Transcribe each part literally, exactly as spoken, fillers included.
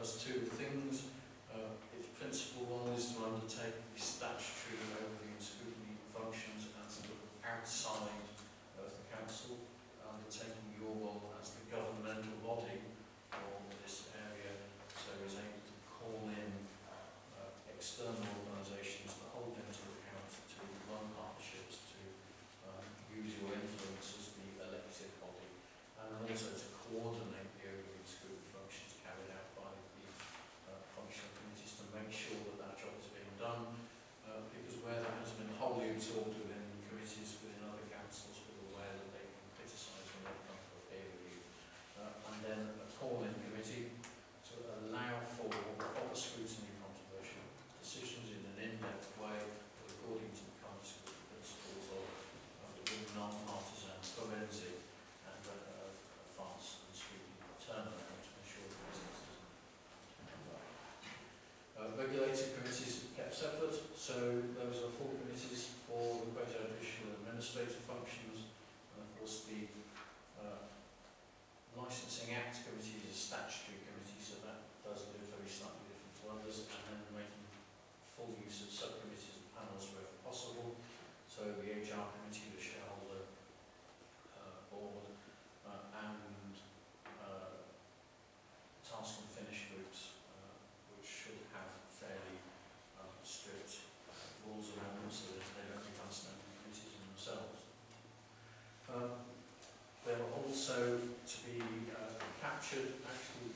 does two things. Uh, its principal one is to undertake the statutory overview and scrutiny functions as the outside of the council, undertaking your role as the governmental body for this area, so is able to call in uh, external organisations that hold them to account, to run partnerships, to um, use your influence as the elected body, and also to coordinate the overview and scrutiny functions carried out by the uh, functional committees to make sure that that job is being done, uh, because where that has been wholly absorbed within committees within other councils, we're aware that they can criticise when they come for a peer review. Uh, and then a call-in committee to allow for proper scrutiny and controversial decisions in an in-depth way, but according to the kind of scrutiny principles of uh, being non-partisan, forensic, and uh, a fast and speedy turnaround to ensure the business doesn't come back. Uh, regulated committees are kept separate, so those are four committees for the greater additional administrative functions, and of course the uh, Licensing Act Committee is a statutory committee, so that does live very slightly different to others, and then making full use of subcommittees and panels wherever possible. So the H R Committee, the shareholder uh, board, uh, and uh, task and finish groups, uh, which should have fairly uh, strict rules around them so that they don't become standing committees in themselves. Um, They're also to be uh, captured, actually,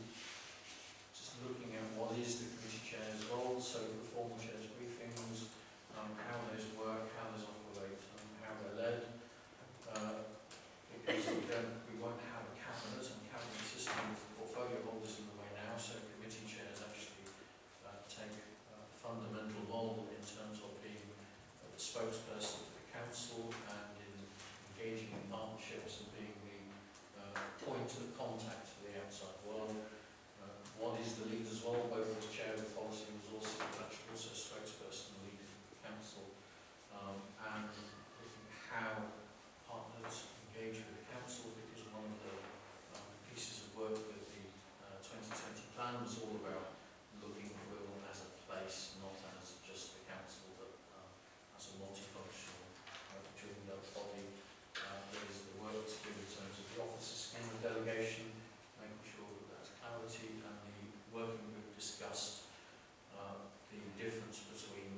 just looking at what is the committee chair's role, so the formal chair's briefings, um, how those work, how those operate, and how they're led. Uh, because we, don't, we won't have a cabinet and cabinet system with portfolio holders in the way now, so committee chairs actually uh, take a fundamental role in terms of being uh, the spokesperson for the council and in engaging in partnerships and being the uh, point of contact for the outside world. Uh, what is the leader's role, both as chair of policy and resources, but actually also spokesperson and leader for the council, um, and looking at how partners engage with the council, because one of the um, pieces of work with the uh, twenty twenty plan was all about looking at Wirral as a place, not as just the council, but um, as a multifunctional uh, joined up body. Uh, there is the work to do in terms of the officer scheme of delegation, making sure that that's clarity, and the working group discussed uh, the difference between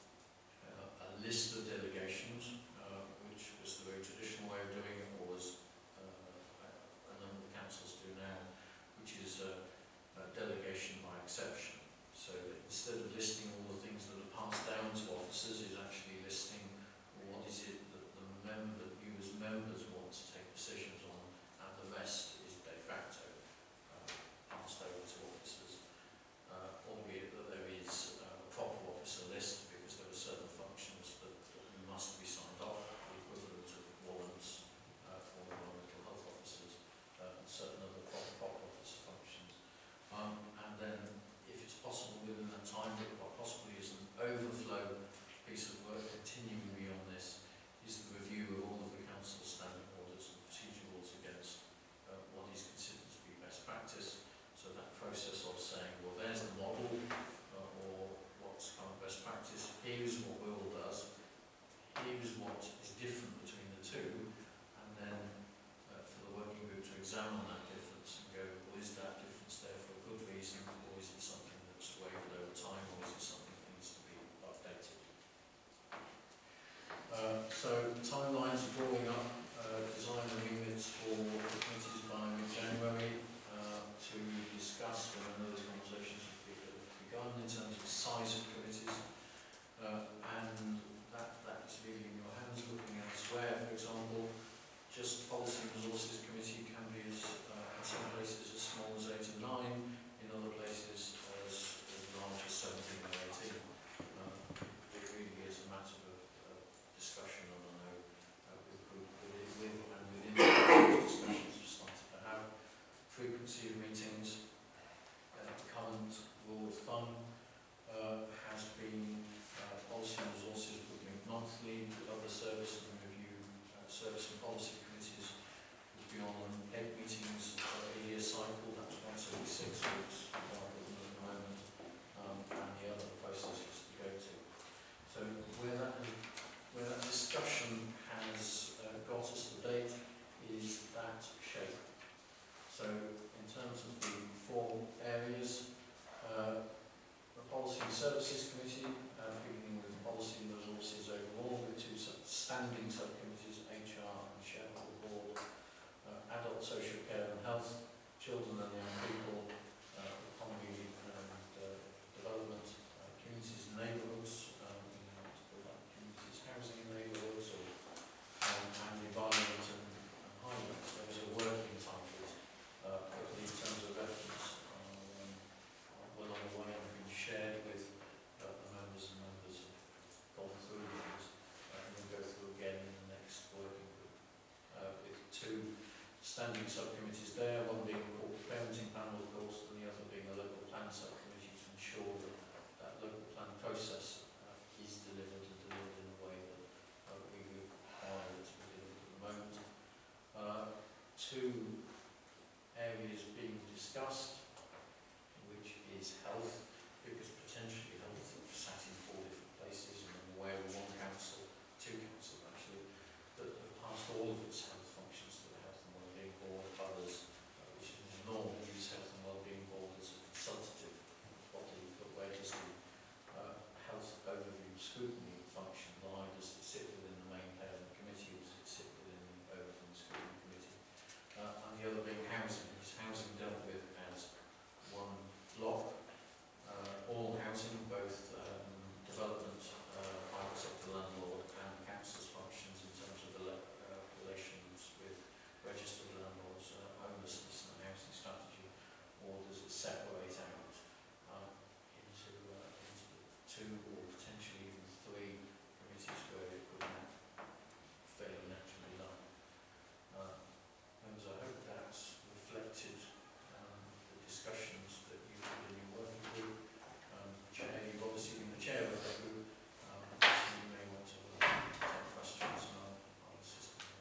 uh, a list of delegations, uh, which was the very traditional way of doing it, or as uh, a number of councils do now, which is uh, a delegation by exception. So that instead of listing all the things that are passed down to officers, is actually listing what is it that the member, you as members want to take decisions on, and the rest is de facto uh, passed over to officers, uh, albeit that there is uh, a proper officer list, because there are certain functions that, that must be signed off, the equivalent of warrants uh, for environmental health officers, uh, and certain other proper, proper officer functions. Um, and then, if it's possible within that time, but what possibly is an overflow piece of work continuing beyond this, is the review of all of the council's standing orders and procedure rules against uh, what is considered to be best practice. So that process of saying, well, there's the model, uh, or what's kind of best practice, here's what Wirral does, here's what is different between the two, and then uh, for the working group to examine that difference and go, well, is that difference there for a good reason, or is it something that's wavered over time, or is it something that needs to be updated? Uh, so timelines are drawing up, uh, design the units for the committees by mid-January uh, to discuss, when I know those conversations have begun in terms of size of committees, uh, and that, that is really in your hands. Looking elsewhere, for example, just policy and resources committee can be as, uh, in some places as small as eight and nine, in other places as, as large as seventeen or eighteen. Uh, it really is a matter of discussion, and I know uh, with, with, with and within those discussions we've started to have. Frequency of meetings, uh, current rule of thumb uh, has been uh, policy and resources would be monthly, with other service and review uh, service and policy committees would be on eight meetings uh, a year cycle, that's once Services Committee, uh, beginning with Policy and Resources overall, with two standing subcommittees, H R and Shareholder Board, uh, Adult Social Care and Health, Children and Young People, uh, Economy and uh, Development, uh, Communities and Neighbourhoods, um, like Communities Housing and Neighbourhoods, or, um, and Environment and, and Highways. Those are working titles, uh, but in terms of reference, um, well on the way and been shared with uh, the members and members have gone through these, uh, and we'll go through again in the next working group, uh, with two standing subcommittees there, one being a corporate parenting panel, of course, and the other being a local plan subcommittee to ensure that that local plan process uh, is delivered and delivered in a way that uh, we require it to be delivered at the moment. Uh, two areas being discussed, which is health, because potentially health sat in four different places, and I'm aware of one council, two councils actually, that have passed all of its health functions to the Health and Wellbeing Board, others, uh, which is normally use Health and Wellbeing Board as a consultative body, but where does the uh, health overview scrutiny function lie? Does it sit within the main parent committee, or does it sit within the overview scrutiny committee? Uh, and the other being housing. Is housing dealt with as one block? Uh, all housing, both um, development, uh, private sector landlord and council's functions in terms of the le uh, relations with registered landlords, uh, homelessness and housing strategy, or does it separate out uh, into, uh, into two or potentially even three committees where it could not fairly naturally lie? Uh, members, I hope that's reflected um, the discussions that you had in your working group. Um, Chair, you've obviously been the chair of that group, um, so you may want to uh, take questions and I'll, I'll assist you.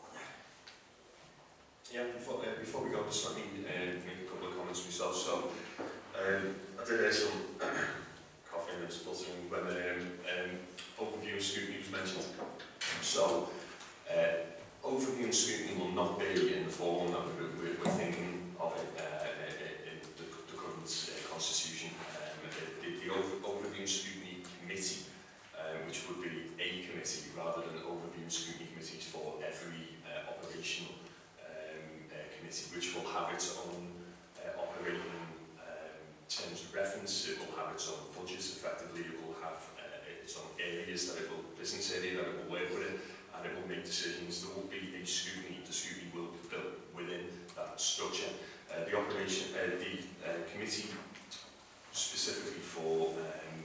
Yeah, before, uh, before we go, just let me uh, make a couple of comments myself. So, um, I did hear some coughing and spluttering when um, um, overview and scrutiny was mentioned. So, uh, overview and scrutiny will not be in the form that we're, we're, we're thinking of it uh, in the, the current uh, constitution. Um, the, the over, overview and scrutiny committee, um, which would be a committee rather than overview and scrutiny committees for every uh, operational um, uh, committee, which will have its own uh, operating um, terms of reference. It will have its own budgets. Effectively, it will have uh, its own areas that it will business area that it will work within. And it will make decisions. There will be a scrutiny. The scrutiny will be built within that structure. Uh, the operation, uh, the uh, committee specifically for um,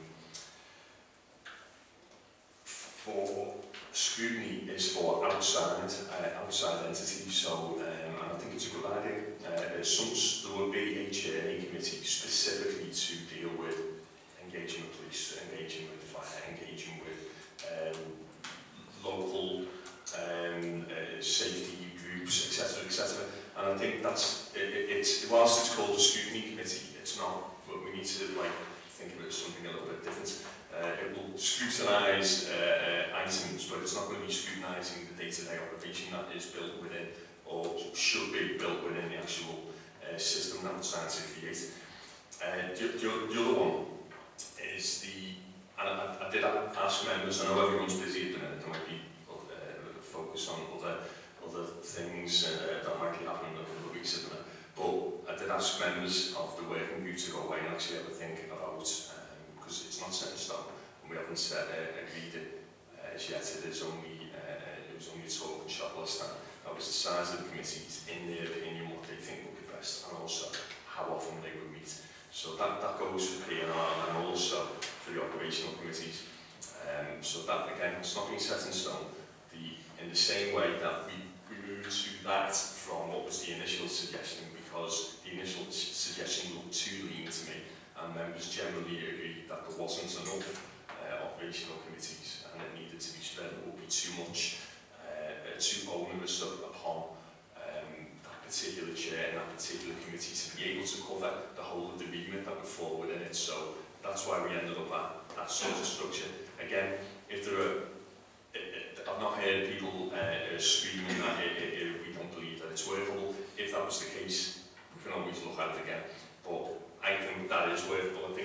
for scrutiny is for outside uh, outside entities. So, um, and I think it's a good idea. Uh, some there will be a chair, a committee specifically to deal with engaging with police, engaging with fire, engaging with um, local um, uh, safety groups, et cetera, et cetera. And I think that's it, it, it's whilst it's called a scrutiny committee, it's not. But we need to like think of it as something a little bit different. Uh, it will scrutinise uh, uh, items, but it's not going to be scrutinising the day-to-day operation that is built within, or should be built within the actual uh, system that we're trying to create. Uh, the, the, the other one is the. And I, I did ask members, I know everyone's busy at the minute, there might be uh, focus on other other things uh, that might be happening over the weeks at the minute, but I did ask members of the working group to go away and actually have a think about, because um, it's not set in stone, and we haven't set, uh, agreed it uh, as yet. It is only, uh, it was only a talk and shop last time. That was the size of the committees, in their opinion, what they think would be best, and also how often they would meet. So that, that goes for P and R and also for the operational committees. Um, so that, again, it's not being set in stone. The, in the same way that we, we moved to that from what was the initial suggestion, because the initial suggestion looked too lean to me, and members generally agreed that there wasn't enough uh, operational committees and it needed to be spread. It would be too much, uh, too onerous upon particular chair and that particular committee to be able to cover the whole of the remit that would fall within it. So that's why we ended up at that sort of structure. Again, if there are, it, it, I've not heard people uh, screaming that it, it, it, we don't believe that it's workable. If that was the case, we can always look at it again. But I think that is workable. I think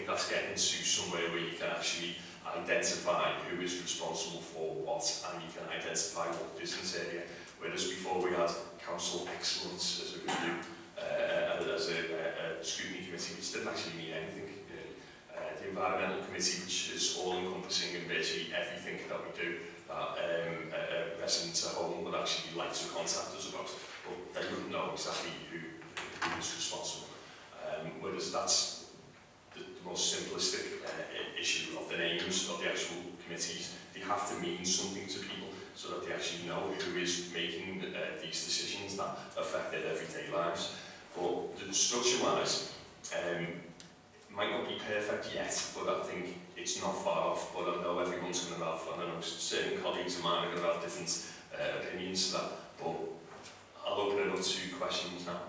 that's getting to somewhere where you can actually identify who is responsible for what, and you can identify what business area. Whereas before we had council excellence as a review, uh, as a, a, a scrutiny committee, which didn't actually mean anything. Uh, the environmental committee, which is all-encompassing in virtually everything that we do, that um, uh, residents at home would actually like to contact us about, but they wouldn't know exactly who, who is responsible. Um, whereas that's the, the most simplistic uh, issue of the names of the actual committees. They have to mean something to people so that they actually know who is making uh, these decisions that affect their everyday lives. But the structure-wise, um, might not be perfect yet, but I think it's not far off. But I know everyone's going to have, I don't know, certain colleagues of mine are going to have different uh, opinions to that. But I'll open it up to questions now.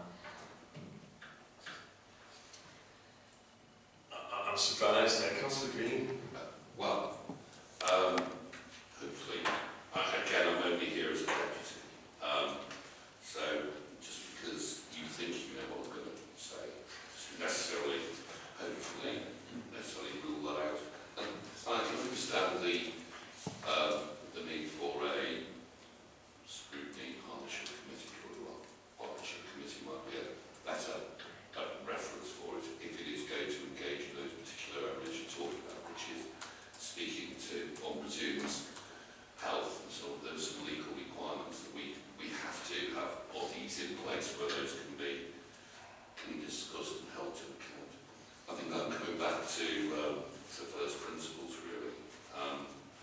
I, I'm surprised. Uh, Councillor Green. Uh, well, um, hopefully, I, again, I'm only here as a deputy. Um, so just because you think you know what I'm going to say, doesn't necessarily. Hopefully, necessarily rule that out. And I can understand the um, the need for a scrutiny partnership committee for a while. Partnership committee might be a better uh, reference for it if it is going to engage in those particular areas you're talking about, which is speaking to, one presumes, health and some there's some legal requirements that we we have to have bodies in place where those can be can be discussed and held to account. I think I'm coming back to, um, to first principles, really. Um,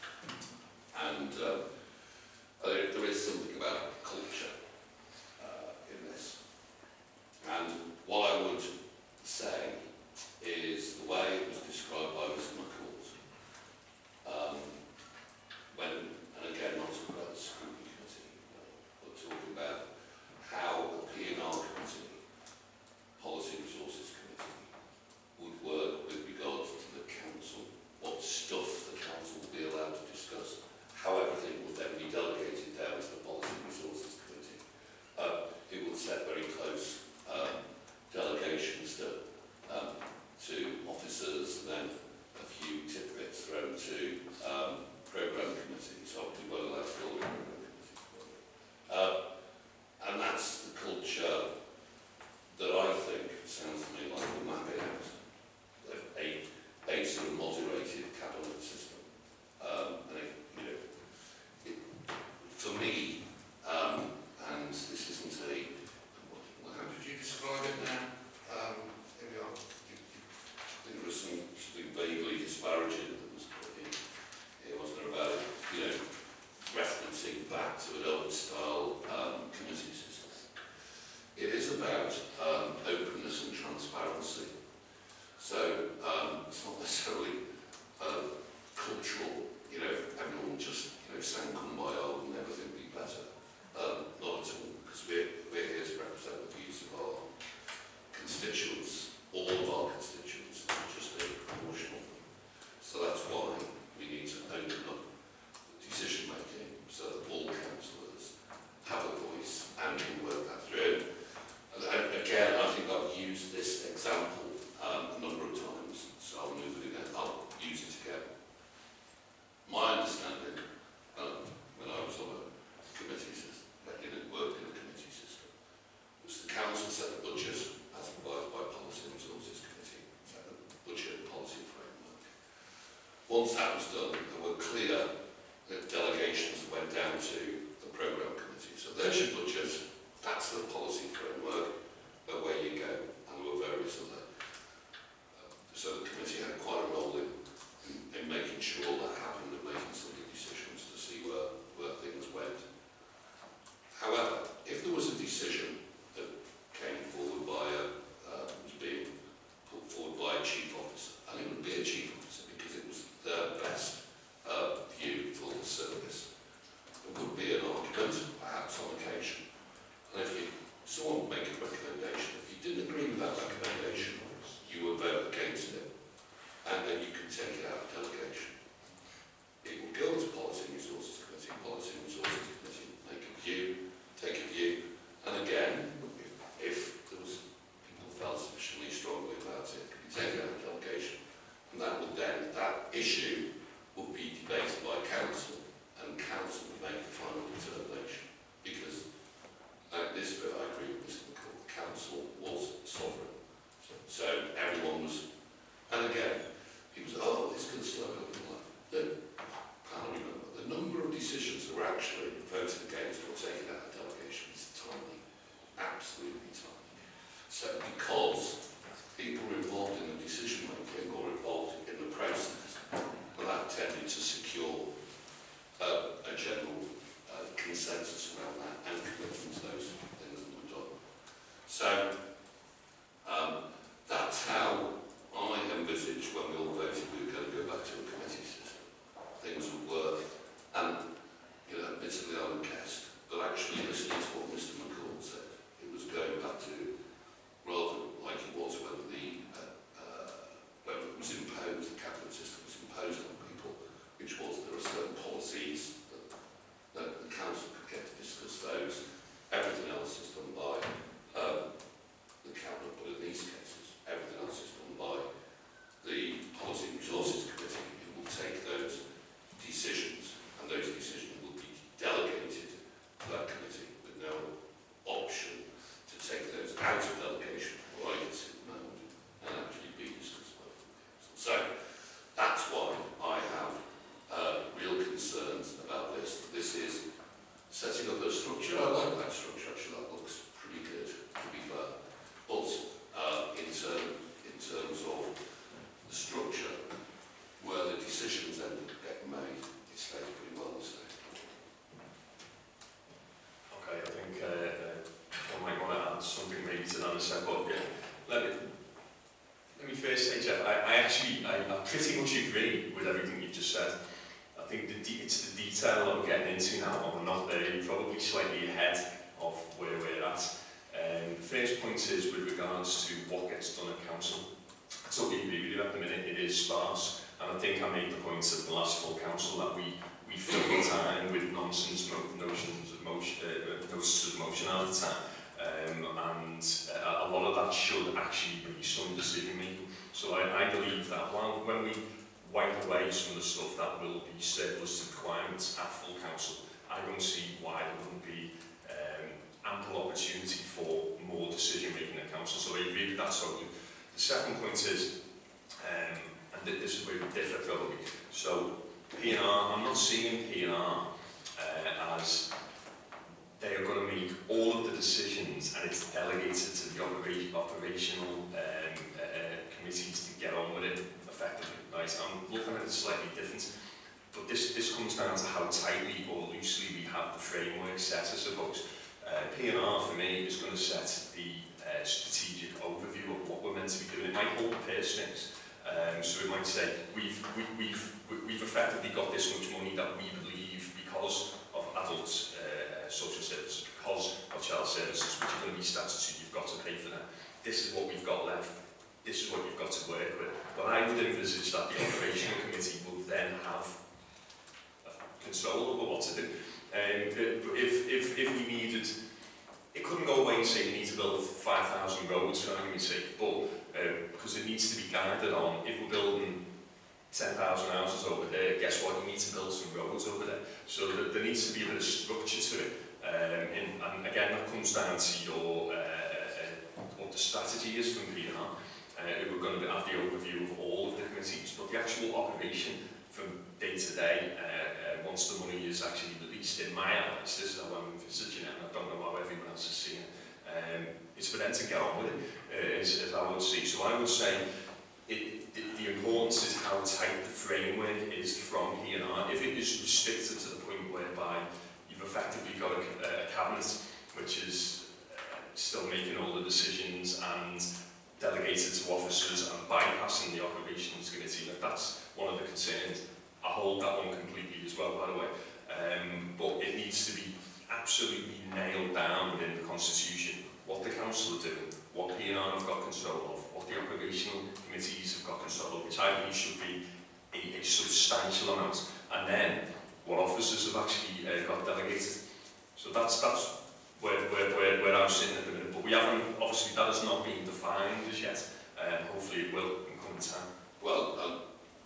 and uh, there, there is something about culture uh, in this. And what I would say is the way it was described by Mister McCosh, um, when, and again, not talking about the scrutiny committee, but talking about how the P and R committee, policy resources committee, would work with regards to the council, what stuff the council will be allowed to discuss, how everything will then be delegated down to the policy resources committee. Uh, it will set very close um, delegations to, um, to officers and then a few tidbits thrown to um, programme committees. So we won't allow to go to the programme committee. Uh, and that's the culture that I think sounds to me like we're mapping out. A, a sort of moderated cabinet system. Um, and it, you know, it, for me, um, and this isn't a, well, how would you describe it now? Um, here we are. I think there was some, something vaguely disparaging that was put in here, wasn't there, about, you know, referencing back to an old style um, committee system. It is about um, openness and transparency. So um, it's not necessarily uh, cultural, you know, everyone just, you know, saying come by old and everything will be better. Um, not at all, because we're, we're here to represent the views of our constituents, all of our constituents, not just a proportion of them. So that's why we need to open up decision making so that all councillors have a voice and can work that through. And again, I think I've used this example Um, a number of times, so I'll move it again. I'll use it again. My understanding, um, when I was on a committee system, in a, worked in a committee system, was the council set the budget as advised by Policy and Resources Committee, set the budget and policy framework. Once that was done, there were clear delegations that went down to the programme committee. So there's your budget, that's the policy framework, away you go, and there were various other. So the committee had quite a role in, in, in making sure that happened and making some of the decisions to see where, where things went. However, if there was a decision that came forward by a, uh, was being put forward by a chief officer, and it would be a chief officer because it was their best uh, view for the service, there would be an argument, perhaps on occasion. And if you, someone would make a recommendation, if you didn't agree with that recommendation, you will vote against it, and then you can take it out of delegation. It will go to Policy and Resources Committee, Policy and Resources Committee, make a view, take a view, and again, if, if there was people felt sufficiently strongly about it, it could be taken out of delegation, first say, Jeff, I, I actually, I, I pretty much agree with everything you've just said. I think the de it's the detail that we're getting into now, and we're not there, probably slightly ahead of where we're at. Um, the first point is with regards to what gets done at council. I totally agree with you at the minute, it is sparse, and I think I made the point at the last full council that we, we filled the time with nonsense mo notions of motion, uh, notices of motion at the time. Um, and uh, a lot of that should actually be some decision making. So I, I believe that while, when we wipe away some of the stuff that will be surplus to requirements at full council, I don't see why there wouldn't be um, ample opportunity for more decision making at council. So I agree with that totally. The second point is, um, and this is where we differ probably, so P and R, I'm not seeing P and R uh, as they are going to make all of the decisions and it's delegated to the opera operational um, uh, committees to get on with it effectively. Right? I'm looking at it slightly different, but this, this comes down to how tightly or loosely we have the framework set, I suppose. Uh, P and R for me is going to set the uh, strategic overview of what we're meant to be doing. It might hold the purse strings, um, so it might say we've, we, we've, we've effectively got this much money that we believe because of adults uh, social services, because of child services, which are going to be statutory, you've got to pay for them. This is what we've got left. This is what you've got to work with. But I would envisage that the operational committee will then have control over what to do. Um, if, if, if we needed, it couldn't go away and say we need to build five thousand roads, for argument's sake, but um, because it needs to be guided on, if we're building ten thousand houses over there, guess what, you need to build some roads over there. So that there needs to be a bit of structure to it. Um, and, and again, that comes down to your, uh, uh, what the strategy is from P and R. Uh, we're going to have the overview of all of the committees, but the actual operation from day to day, uh, uh, once the money is actually released, in my eyes, this is how I'm envisaging it, and I don't know how everyone else is seeing it, um, it's for them to get on with it, uh, as, as I would see. So I would say it, the, the importance is how tight the framework is from P and R. If it is restricted to the point whereby you've effectively got a, a cabinet which is uh, still making all the decisions and delegated to officers and bypassing the operations committee, like that's one of the concerns. I hold that one completely as well, by the way. Um, but it needs to be absolutely nailed down within the constitution what the council are doing, what P and R have got control of, what the operational committees have got control of, which I believe should be a, a substantial amount, and then what officers have actually uh, got delegated. So that's that's where, where, where, where I'm sitting at the minute. But we haven't, obviously that has not been defined as yet. Um, hopefully it will in coming time. Well, um,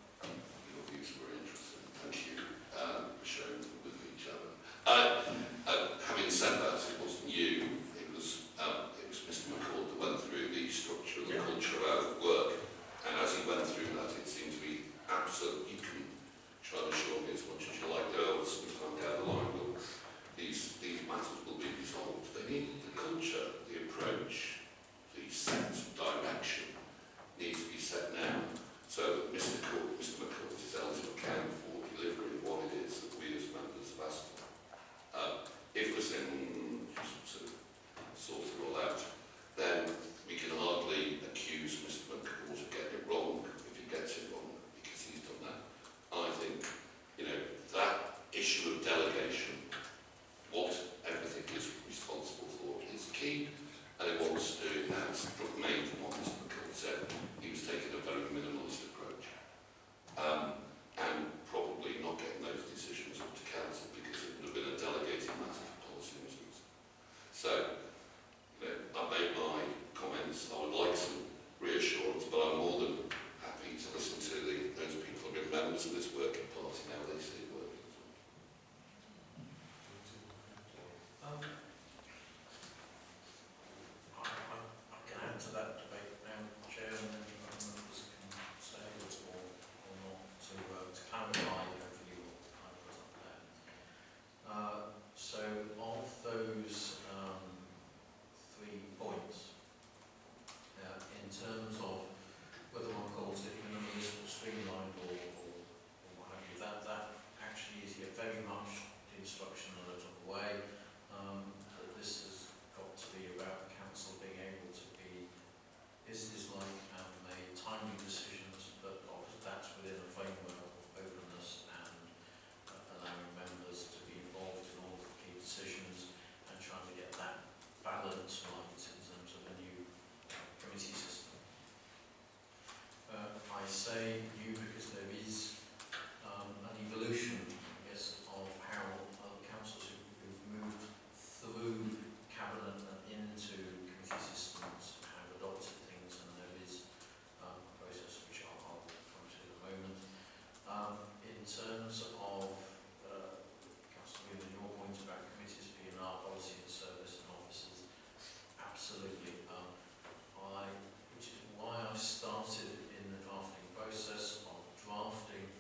your views were interesting. Thank you um, for sharing them with each other. Uh, uh, having said that, it wasn't you. It was um, it was Mister McCosh that went through the structure of the yeah. culture out of work, and as he went through that, it seemed to be absolutely. You can try to assure me as much as you like. There was some time down the line, but these these matters will be resolved. They need the culture, the approach, the sense of direction needs to be set now, so that Mister Cooke, Mister McCosh is held to account for delivering what it is that we as members have asked for. Uh, if we're saying just sort of sort it all out, then we can hardly accuse Mister McCosh of getting it wrong if he gets it wrong, because he's done that. And I think, you know, that issue of delegation, what everything is responsible for, is key, and it wants to do now. Main from what Mister McCosh said, he was taking a very minimalist approach, um, and probably not getting those decisions up to council because it would have been a delegated matter for policy reasons. So, you know, I made my comments. I would like some reassurance, but I'm more than happy to listen to the, those people who are members of this working party now they see it working as well. Um, I, I, I can add to that debate now, Chair, and then members can say or, or not to, uh, to clarify hopefully what I put up there. Uh, so of those um, three points, uh, in terms of whether one calls it minimalist or streamlined or, or, or say you because there is um, an evolution, I guess, of how other councils who- who've moved through cabinet and into committee systems have adopted things, and there is um, a process which I'll, I'll come to in a moment. Um, in terms of uh, Councillor Whelan, your point about committees being our policy and service and officers, absolutely. Um, I, which is why I started in the drafting process of drafting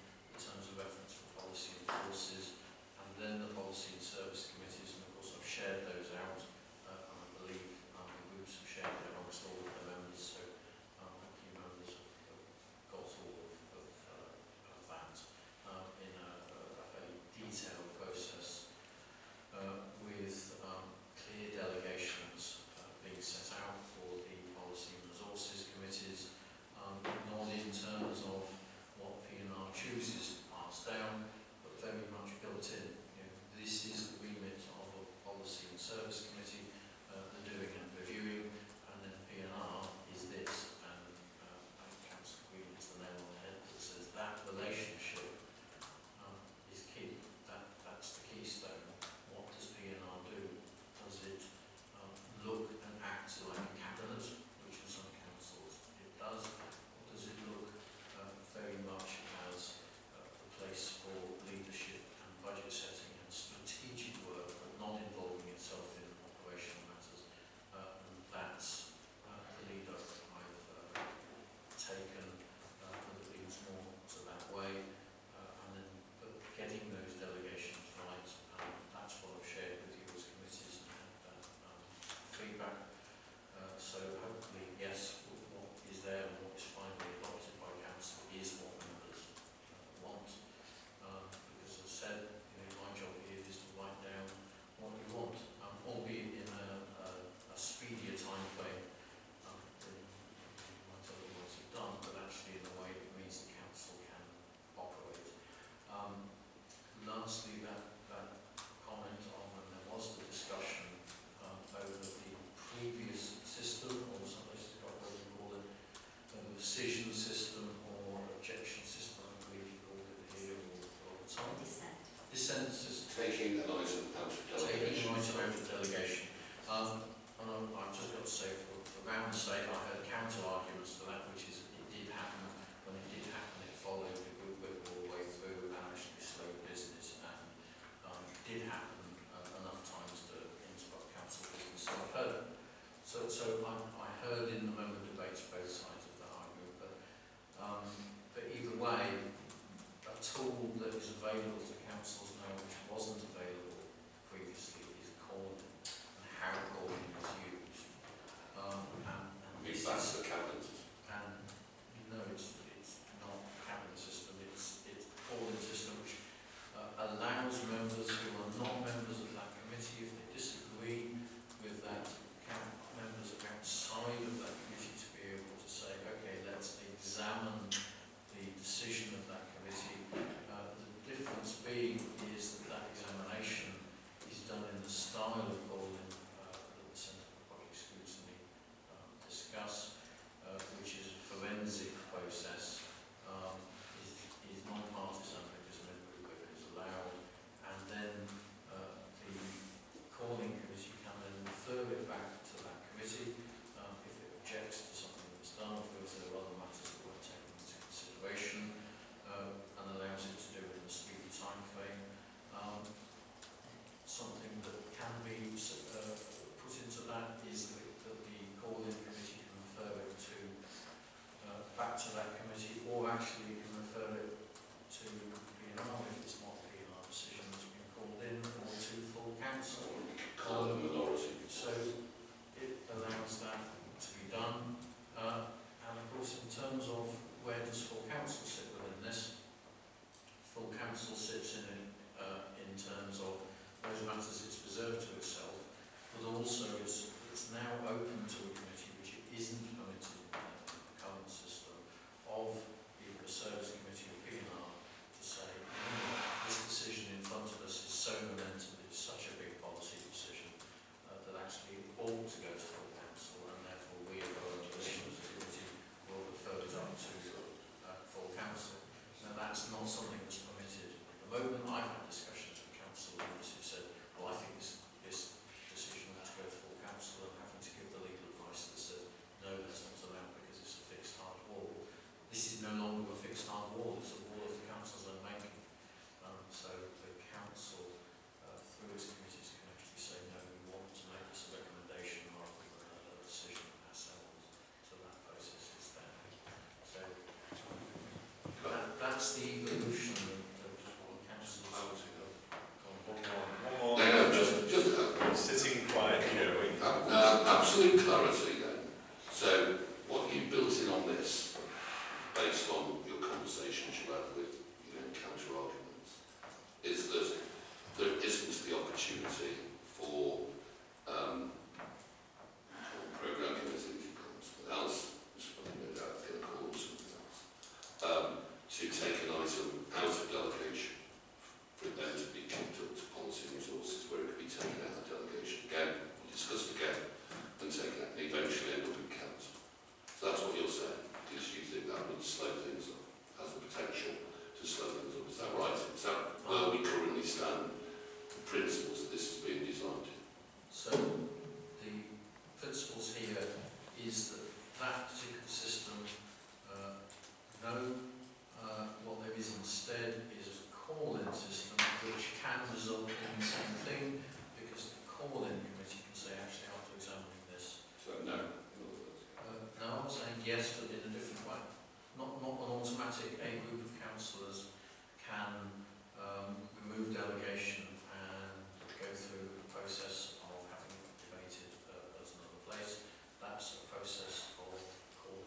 not something that's permitted at the moment. I've had discussions with council members who said, well, I think this, this decision has to go to full council, and having to give the legal advice that says, no, that's not allowed because it's a fixed hard wall. This is no longer a fixed hard wall, it's a wall of the council's own making. Um, so the council, uh, through its committees, can actually say, no, we want to make this a recommendation rather than a decision ourselves. So that process is there. So that, that's the evolution of what councils have gone. One more. One more. No, no, just, just uh, Sitting quiet here. uh, uh, absolute clarity then. So what you built in on this, based on your conversations you had with, you know, counter arguments, is that there isn't the opportunity for um, programme committee, something else, which I no doubt going to call something else, um, to take an item out of delegation for it then to be kicked up to policy and resources, where it could be taken out of delegation again, discussed again, and taken out, and eventually end up in council. So that's what you're saying. Because you think that would slow things up, has the potential to slow things up. Is that right? Is that where we currently stand, the principles that this is being designed in? So the principles here is that that particular system, uh, no, uh, what there is instead is a call-in system which can result in the same thing, because the call-in committee can say, actually, after examining this. So no. Uh, no, I'm saying yes, but in a different way. Not, not an automatic, a group of councillors can um, remove delegation and go through the process of having debated uh, at another place. That's a process of call.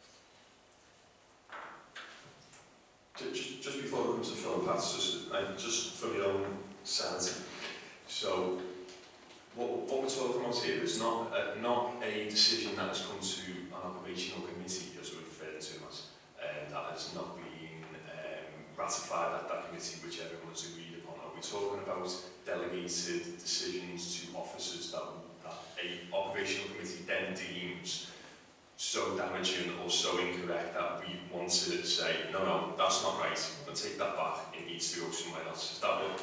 Just, just before we come to Phil Pat, just, uh, just from your own sanity. So, what, what we're talking about here is not uh, not a decision that has come to an operational committee, as we're referring to as, um, that has not been um, ratified at that committee, which everyone's agreed upon. Are we talking about delegated decisions to officers that, that a operational committee then deems so damaging or so incorrect that we want to say, no, no, that's not right, we'll take that back, it needs to go somewhere else? Is that what?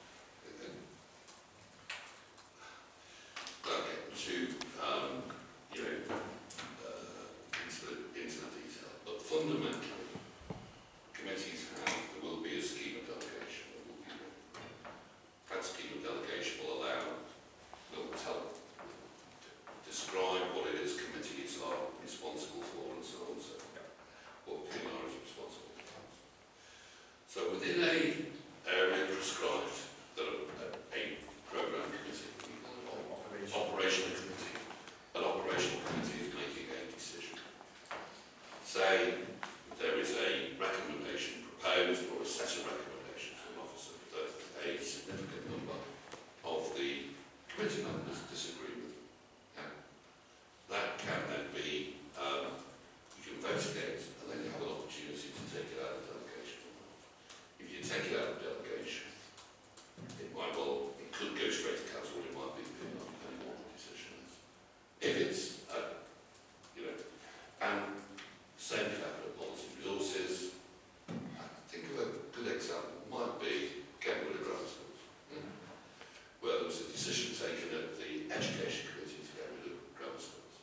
Okay, to, um, you know, uh, into, the, into the detail, but fundamentally, committees have, there will be a scheme of delegation. There will be, that scheme of delegation will allow, will tell, describe what it is committees are responsible for and so on and so forth. What P R is responsible for. So within a area prescribed that a, a programme committee, operational committee, an operational committee is making a decision. Say there is a recommendation proposed or a set of recommendations from an officer that a significant number of the committee members disagree with. Yeah. That can then be, um, you can vote against, and then you have an opportunity to take it out of delegation. If you take it out of delegation, it might well, it could go straight to council, or it might be depending on what the decision is. If it's, uh, you know, and same thing with policy resources. I think of a good example might be getting rid of grammar schools, mm. where there was a decision taken at the education committee to get rid of grammar schools.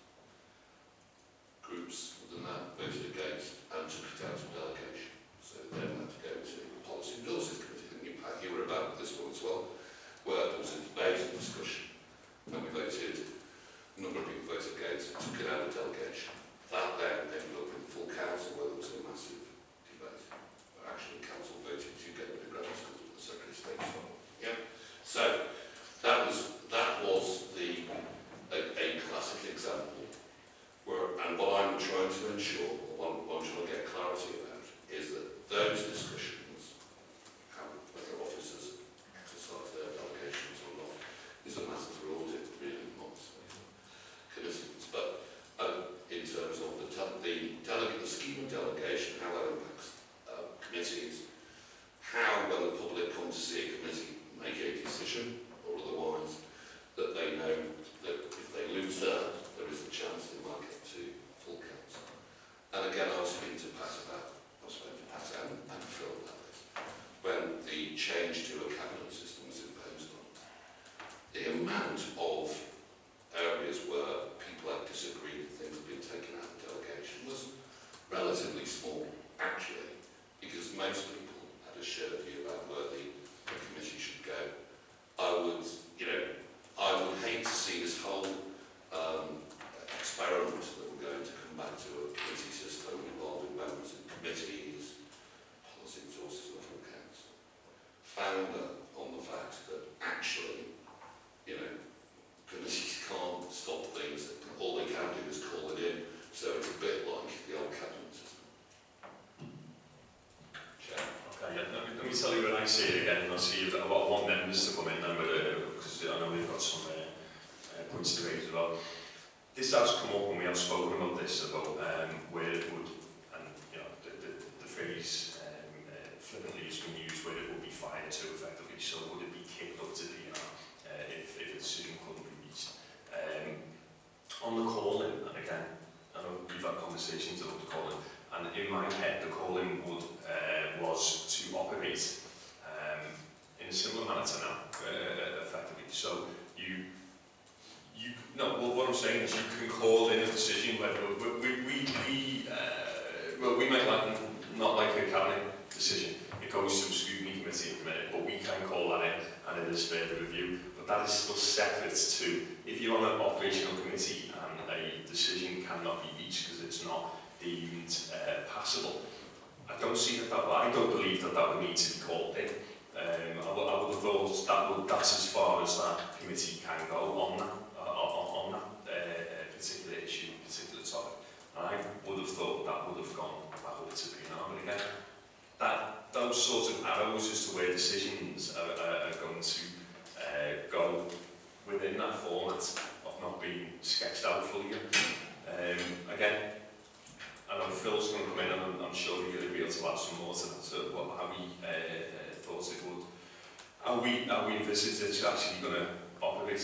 Groups within that voted against and took it out of delegation. So then had to go to the policy resources committee. And you, you were about this one as well, where there was a debate and discussion, and we voted, a number of people voted against, took it out of delegation. That then ended up in full council, where there was a massive debate. But actually, council voted to get rid of grammar schools with the Secretary of State. Yeah. So that was that was the a, a classic example. Where, and what I'm trying to ensure, or what, what I'm trying to get clarity about, is that those discussions, how, whether officers exercise their delegations or not, is a matter for audit, really, not committees. But uh, in terms of the, the, delegate, the scheme of delegation, how that impacts uh, committees, how, when the public comes to see a committee make a decision, or otherwise, that they know that if they lose that, there is a chance they might get to full council. And again, I was speaking to Pat about, I was speaking to Pat and, and Phil about this. me tell you when I see it again, and I'll see if I want members to come in then, because I know we've got some uh, uh, points to raise as well. This has come up, and we have spoken about this, about um, where it would, and you know, the, the, the phrase um, uh, flippantly has been used, where it would be fired to effectively, so would it be kicked up to the, you know, uh, if, if a decision couldn't be reached. Um, on the calling, and again, I know we've had conversations about the calling, and in my head, the calling would uh, was to operate um, in a similar manner to now, uh, effectively. So you, you, no, well, what I'm saying is you can call in a decision whether we, we, we, we uh, well, we might like, not like a cabinet decision. It goes to a scrutiny committee at the minute, but we can call that in, and it is further review. But that is still separate to if you're on an operational committee and a decision cannot be reached because it's not deemed uh, passable. I don't see that that, I don't believe that that would need to be called in. Um, I, would, I would have thought that would, that's as far as that committee can go on that, uh, on, on that uh, particular issue, particular topic. And I would have thought that would have gone back over to P and R. But again, that, those sorts of arrows as to where decisions are, are, are going to uh, go within that format of not being sketched out fully. Um, again, I know Phil's going to come in, and I'm, I'm sure he's going to be able to add some more to that, to what, how he uh, uh, thought it would. How we, how we envisaged it's actually going to operate.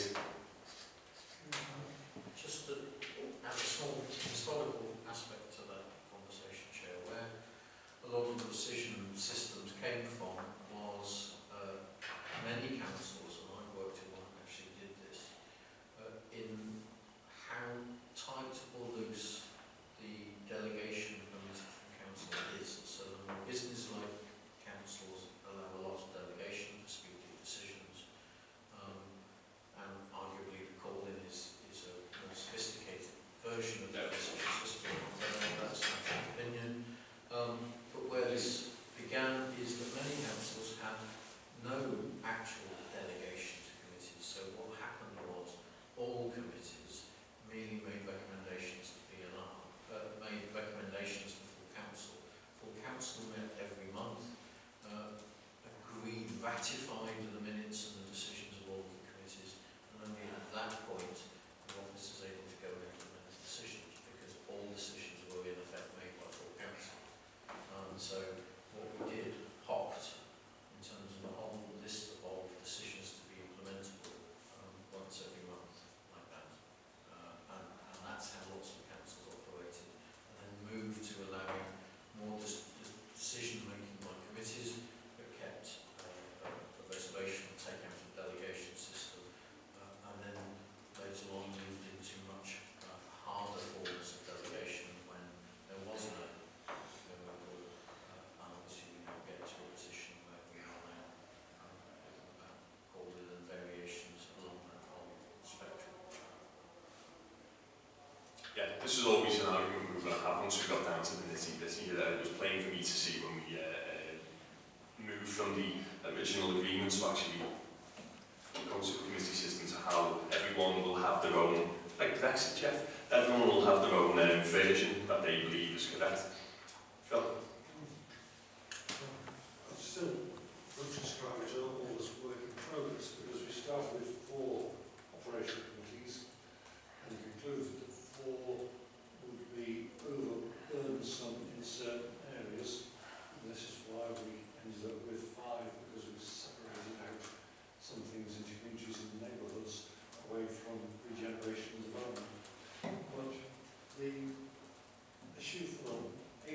Just to add a small historical aspect to that conversation, Chair, where a lot of the decision systems came from was uh, many councils, and I worked in one that actually did this, uh, in how tight or loose the delegation permitted from council is. So the more business-like councils allow a lot of delegation for speedy decisions, um, and arguably the call-in is, is a more sophisticated version of the decision system. That's my opinion. Um, but where this began is that many councils had no actual delegation to committees. So what happened was all committees merely made recommendations to P and R, uh, made recommendations to full council. Full council met every month, uh, agreed, ratified the minutes and the decisions of all of the committees, and only at that point the office is able to go and implement the decisions, because all decisions were in effect made by full council. Um, so what we did, hopped in terms of the whole list of decisions to be implementable um, once every month, like that. Uh, and, and that's how lots of councils operated. And then moved to allowing more dis decision-making by committees, but kept uh, a, a reservation and take out a delegation system. Uh, and then later on moved into much uh, harder forms of delegation when there was no removal. Uh, and obviously we now get to a position where we are now um, about called it and variations along that whole spectrum. Yeah, this is always an argument we were going to have once we got down to the nitty-gritty. Uh, it was plain for me to see when we uh, uh, moved from the original agreement to actually go to a committee system to how everyone will have their own, like Brexit, Jeff, everyone will have their own um, version that they believe is correct. Phil? I still would describe it all as work in progress, because we started with four operational committees and concluded that four would be overburdened some in certain areas. And this is why we ended up with five, because we separated out some things into communities and neighbourhoods away from regeneration and development. But the issue for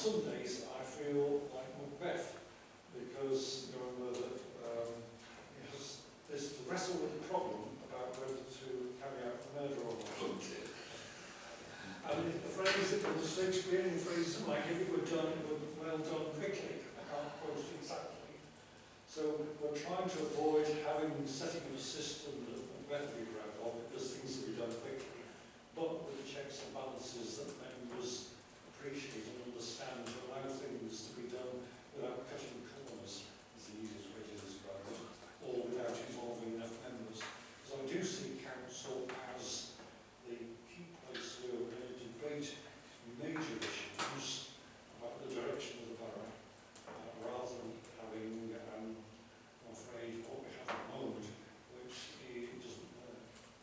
some days I feel like Macbeth, because you remember that um, he has this to wrestle with the problem about whether to carry out the murder or not. And the phrase that was Shakespearean phrase like if it were done, it would well done quickly. I can't quote it exactly. So we're trying to avoid having setting up a system that Macbeth would be proud of because things will be done quickly, but with the checks and balances that members appreciate and understand to allow things to be done without cutting corners, is the easiest way to describe it, or without involving enough members. Because I do see council as the key place where we're going to debate major issues about the direction of the borough, uh, rather than having, um, I'm afraid, what we have at the moment, which he doesn't know.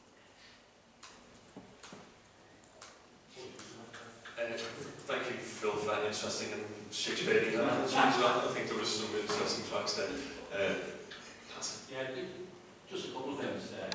Uh, thank you, Phil, for that interesting and Shakespearean analogy as well. I think there was some interesting facts there. Uh, yeah, just a couple of things there.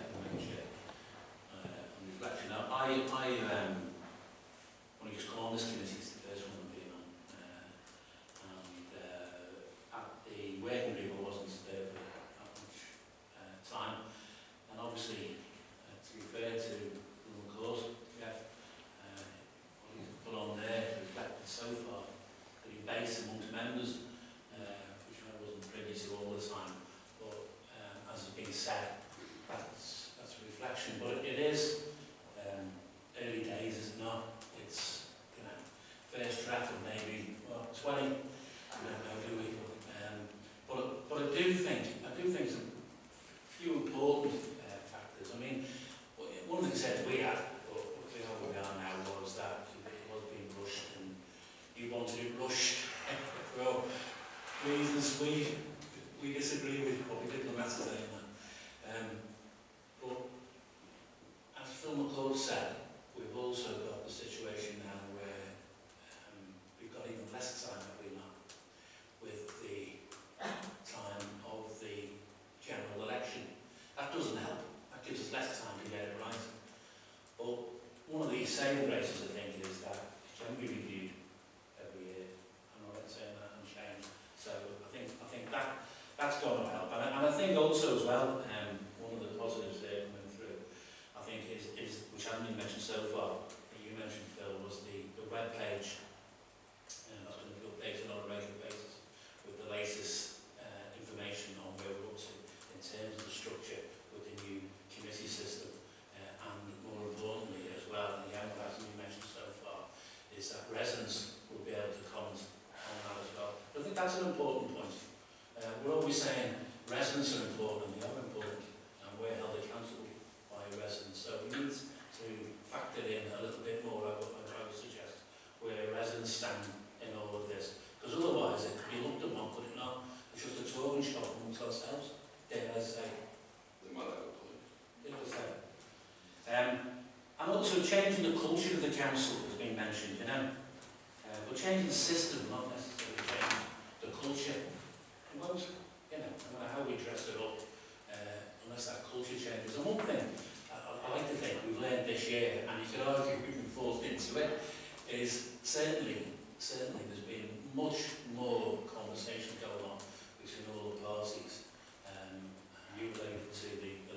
Uh, on reflection. Now, I, I um, when I just come on this committee, it's the first one I've been on, uh, and uh, at the working group I wasn't there for that much uh, time, and obviously uh, to be fair to the course, Jeff, uh, what he's put on there reflected so far, the base amongst members, uh, which I wasn't privy to all the time, but um, as has been said, that's, that's a reflection, but it is um, early days, is it not? It's, you know, first draft of maybe, well, twenty, I don't know, do we? Um, but, but I do think, I do think some few important uh, factors. I mean, one of the things that we had, but we know where we are now, was that it was being rushed, and you wanted it rushed. Well, reasons we, we disagree with, but we diplomatically saying that. Um, but as Phil McCosh said, we've also got the situation now where um, we've got even less time than we now with the time of the general election. That doesn't help. That gives us less time to get it right. But one of the saving graces, I think, is that it can be reviewed every year. I'm not saying that and change. So I think I think that that's going to help. And I, and I think also as well, um, one of the positives there coming through, I think is, is which hasn't been mentioned so far, that you mentioned, Phil, was the, the web page. And that's going to be updated on a regular basis with the latest uh, information on where we're up to in terms of the structure with the new committee system. Uh, and more importantly as well, and again, what hasn't been mentioned so far, is that residents will be able to comment on that as well. But I think that's an important point. Uh, we're always saying residents are important, and they are important, and we're held accountable by residents. So we need to factor in a little bit more, I would, I would suggest, where residents stand in all of this. Because otherwise it could be looked upon, could it not? It's just a talking shop amongst ourselves, dare I say. They might have a point. Dare I say. Um, and also changing the culture of the council has been mentioned, you know. Uh, but changing the system, not necessarily changing the culture. It won't, you know, no matter how we dress it up, uh, unless that culture changes. And one thing I, I like to think we've learned this year, and you could argue we've been forced into it, is certainly, certainly there's been much more conversation going on between all the parties. Um, you related to the